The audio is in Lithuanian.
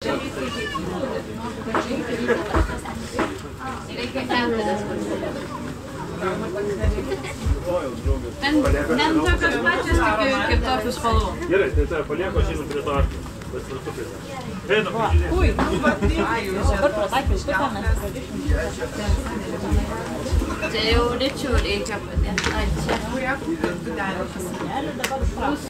Ten tokios pačios, tik kitokių spalvų. Gerai, tai tave palieku, aš einu prie to arklio. Paspirtukais. Einu, pažiūrėk. Ui, Dabar prataikiau, kitą mes pradėsim. čia jau rečiau reikia padėti. Ai, čia. Dabar